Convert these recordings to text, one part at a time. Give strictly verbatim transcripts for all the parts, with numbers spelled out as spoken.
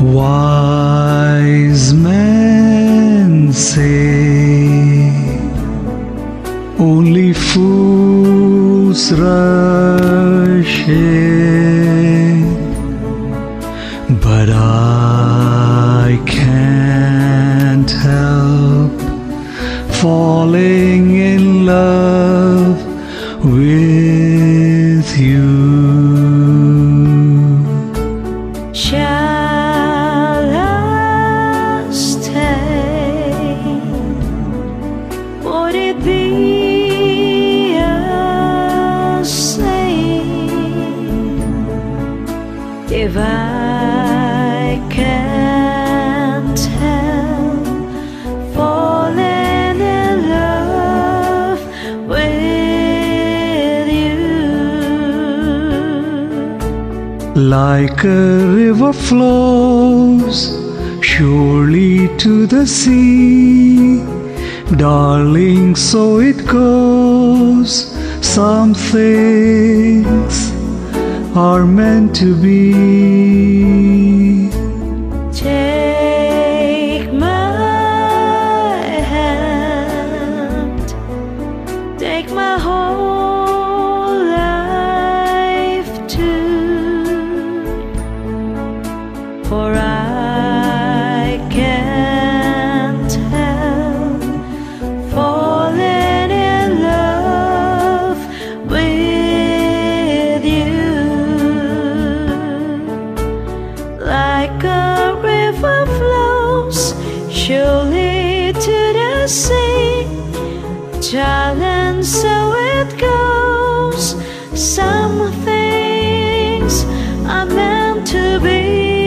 Wise men say only fools rush in, but I can't help falling in love with you. Shall I stay? Would it be a sin if I can't help falling in love with you? Like a river flows surely to the sea, darling, so it goes. Some things are meant to be. Take my hand, take my whole life too, for I can't help falling in love with you. Like a river flows surely to the sea, darling, so it goes. Some things are meant to be.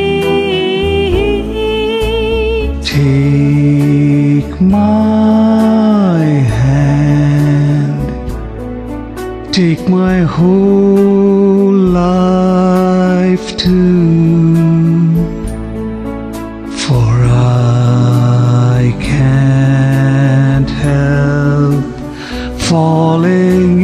Take my hand, take my whole life too, for I can't help falling